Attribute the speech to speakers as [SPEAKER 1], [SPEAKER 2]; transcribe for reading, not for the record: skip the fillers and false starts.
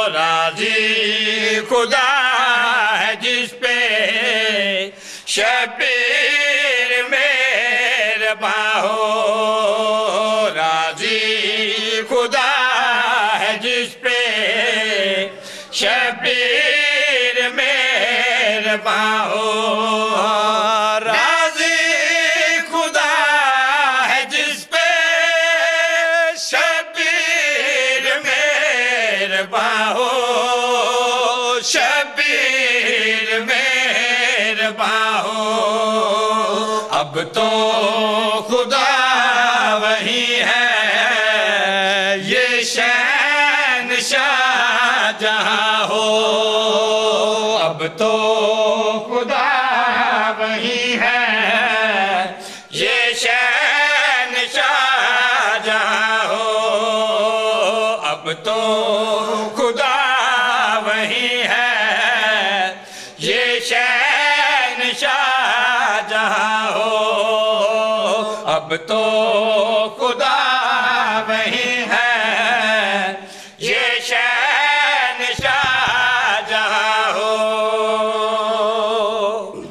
[SPEAKER 1] راضی خدا ہے جس پہ شبیر مہرباں ہو، راضی خدا ہے جس پہ شبیر مہرباں ہو، راضی خدا ہے جس پہ شبیر مہرباں ہو، شبیر مہرباں ہو۔ اب تو خدا وہی ہے، یہ شہنشاہ جہاں ہو، اب تو خدا وہی ہے، یہ شہنشاہ جہاں ہو، اب تو خدا وہی ہے، یہ شہنشاہ جہاں ہو، اب تو خدا وہی ہے۔